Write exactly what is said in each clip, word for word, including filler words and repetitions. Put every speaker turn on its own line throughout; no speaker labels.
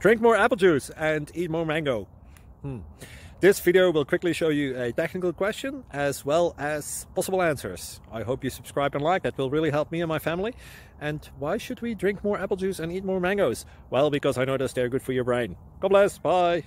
Drink more apple juice and eat more mango. Hmm. This video will quickly show you a technical question as well as possible answers. I hope you subscribe and like, that will really help me and my family. And why should we drink more apple juice and eat more mangoes? Well, because I noticed they're good for your brain. God bless, bye!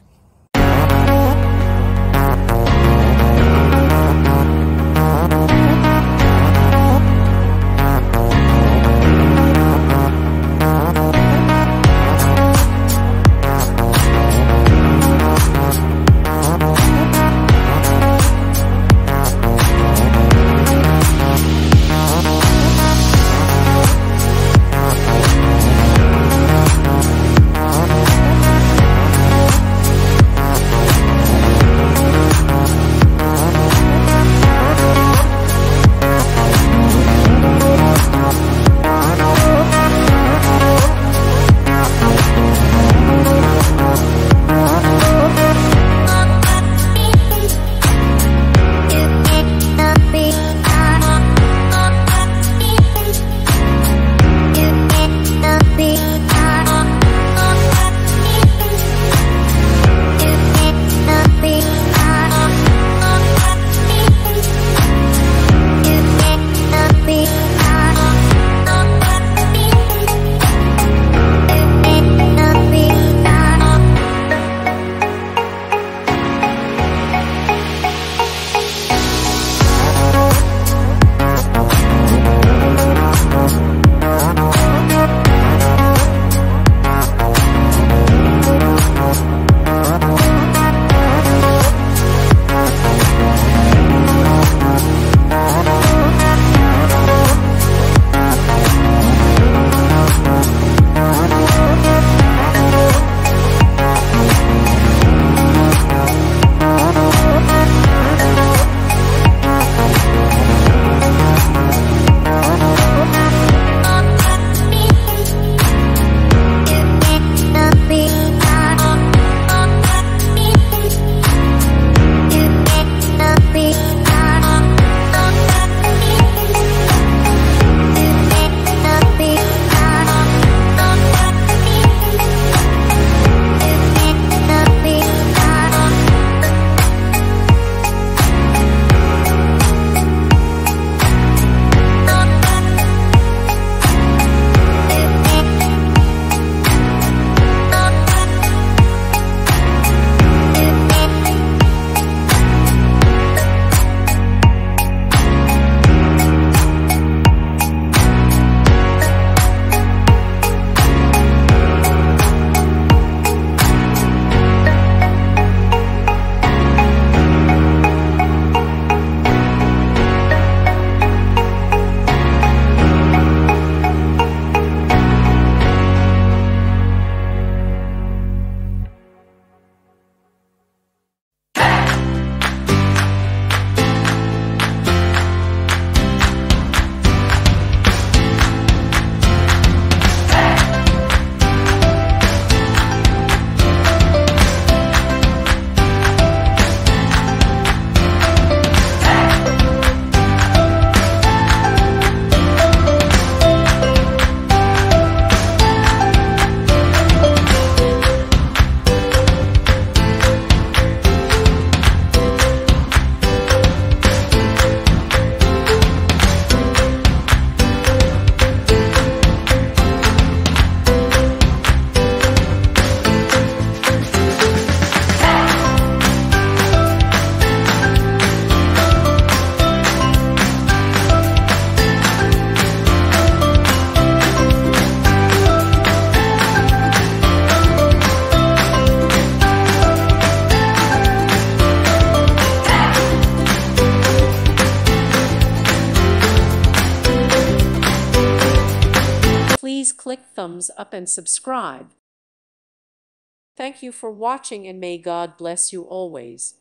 Please click thumbs up and subscribe. Thank you for watching, and may God bless you always.